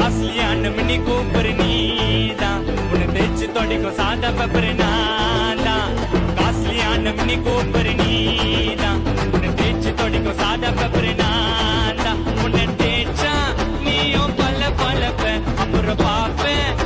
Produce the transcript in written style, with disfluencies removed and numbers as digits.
காஸ்ட்லியான mini Cooper நீதான், உன்னை தேய்ச்சு தொடைக்கும் சாதா பேப்பர் நான்தான். காஸ்ட்லியான மினி கூப்பர் நீதான், உன்னை தேய்ச்சு தொடைக்கும் சாதா பேப்பர் நான்தான். உன்னை தேய்ச்சா நீயும் பல பழப்ப அப்புறம் பாப்பேன்